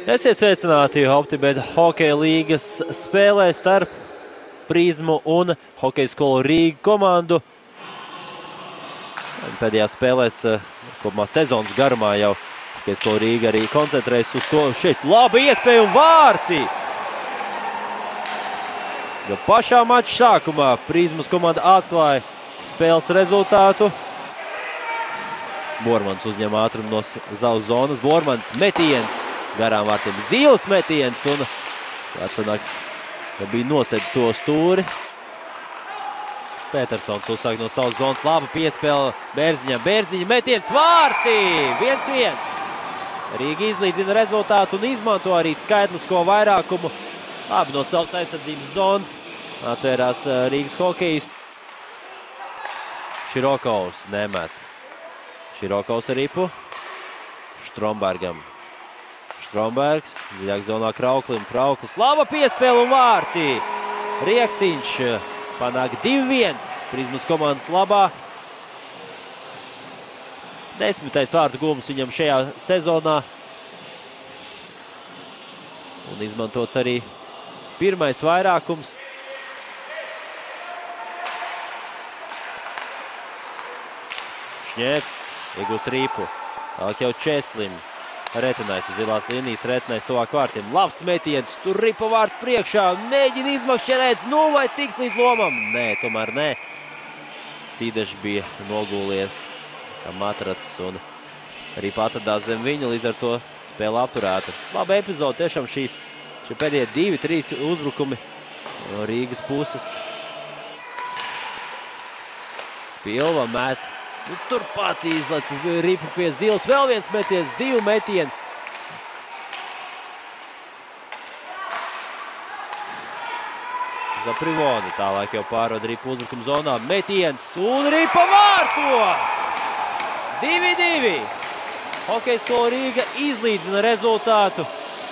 Esiet sveicināti OptiBet hokeja līgas spēlē starp Prizmu un Hokeja skolu Rīga komandu. Pēdējās spēlēs kopumā sezonas garumā jau Hokeja skola Rīga arī koncentrējas uz to. Šeit laba iespēja un vārti! Jo pašā mača sākumā Prizmas komanda atklāja spēles rezultātu. Bormans uzņem ātrumu no zaudz zonas. Bormans metiens garām vārtiem, Zīles metiens un atsanāks, ka bija nosēdz to stūri. Petersons uzsāk no savas zonas, laba piespēle Bērziņam. Bērziņa metiens vārti! 1-1. Rīga izlīdzina rezultātu un izmanto arī skaitlisko vairākumu. Labi no savas aizsardzības zonas atvērās Rīgas hokejistu. Širokovs nemet. Širokovs ar ripu Strombergam. Strombergs, dziļāk zonā Krauklim. Krauklis, laba piespēle un vārti! Rieksīņš panāk 2-1 Prizmas komandas labā. 10. vārtu gūms viņam šajā sezonā. Un izmantots arī pirmais vairākums. Šņēps iegūst ripu. Tālāk jau Česlim. Retenais uz zilās līnijas, Retenais tuvāk vārtiem. Labs metiens, tur ripa vārtu priekšā. Mēģina izmakšķerēt, nu vai tiks līdz lomam? Nē, tomēr nē. Sīdešs bija nogūlies kā matracis un ripa atradās zem viņa, līdz ar to spēle apturēta. Laba epizode, tiešām šie pēdējie 2-3 uzbrukumi no Rīgas puses. Spilva met. Turpat izlec ripu pie Zīles. Vēl viens metiens, 2 metieni. Zaprivoni tālāk jau pārvada ripu uzbrukuma zonā. Metiens un ripa vārtos! 2-2. Hokeja skola Rīga izlīdzina rezultātu.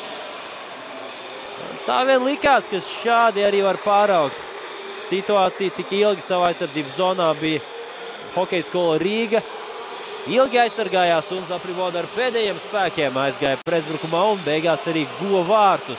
Tā vien likās, ka šādi arī var pāraukt. Situācija tik ilgi savā aizsardzības zonā bija Hokeja skola Rīga. Ilgi aizsargājās un Zaprivoda ar pēdējiem spēkiem aizgāja pretuzbrukumā un beigās arī guva vārtus.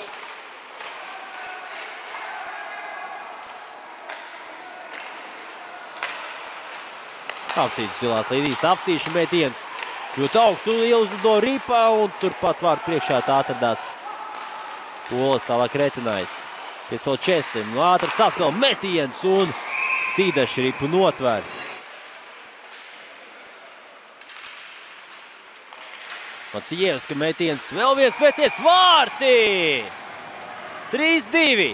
Apsīšas zilās līnijas, apsīša metiens. Ļoti augstu ieluzdo ripā un turpat vārtu priekšā tā atradās Polis, tālāk Retenais. Piespēl Česlim, ātri saspēl metiens un Sīdešs ripu notver. Maciejevska metiens, vēl viens metiens, vārti! 3-2.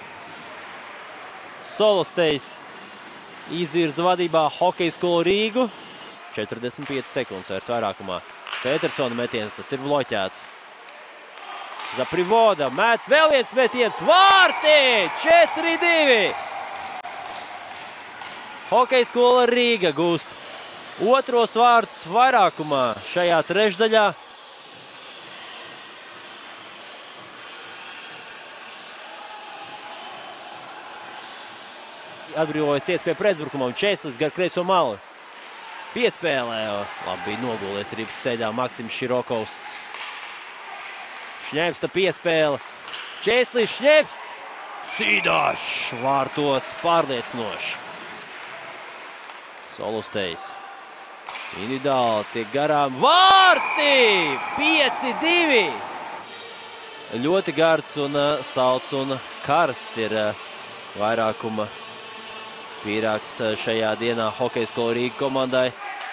Solostejs izvirza vadībā Hokeja skolu Rīgu. 45 sekundes vairs vairākumā. Petersona metiens, tas ir bloķēts. Zaprivoda met, vēl viens metiens, vārti! 4-2. Hokeja skola Rīga gūst otros vārtus vairākumā šajā trešdaļā. Atbrīvojas iespēja pretuzbrukumam, Česlis gar kreiso malu. Piespēlē, labi bija nogūlies ripas ceļā Maksims Širokovs. Šņepsta piespēle. Česlis, Šņepsts, Sīdešs vārtos pārliecinoši. Solostejs. Individuāli tiek garām. Vārti! 5-2! Ļoti gards un salds un karsts ir vairākuma pīrāgs šajā dienā Hokeja skola Rīga komandai.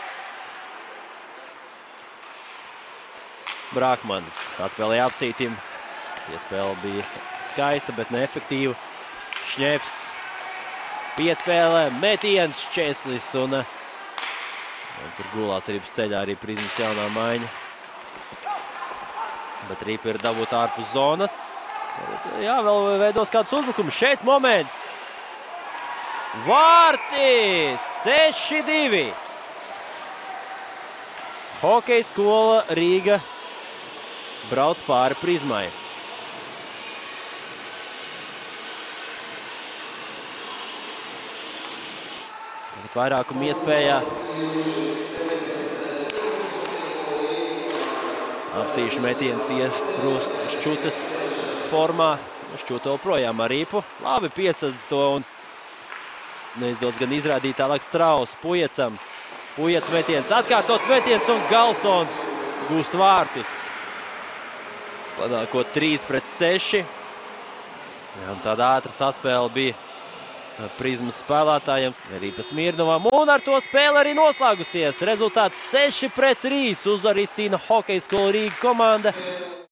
Brākmanis atspēlēja apsītim. Iespēle bija skaista, bet neefektīva. Šņepsts. Piespēlē, metiens, Česlis un tur gulās ripas ceļā arī Prizmas jaunā maiņa. Bet ripa ir dabūta ārpus zonas. Jā, vēl veidos kāds uzbrukums. Šeit moments. Vārti! 6-2. Hokeja skola Rīga brauc pāri Prizmai. Vairākumu iespējā. Apsīšu metiens iesprūst Šķutas formā. Šķuta joprojām ar ripu. Labi piesadz to un neizdodas gan izrādīt tālāk Strauss Pujecam. Pujets metiens, atkārtots metiens un Galsons gūst vārtus. Panākot 3-6. Un tāda ātra saspēle bija Prizmas spēlētājiem, arī pa Smirnovam. Un ar to spēle arī noslēgusies. Rezultāts 6-3. Uzvaru izcīna Hokeja Skola Rīga komanda.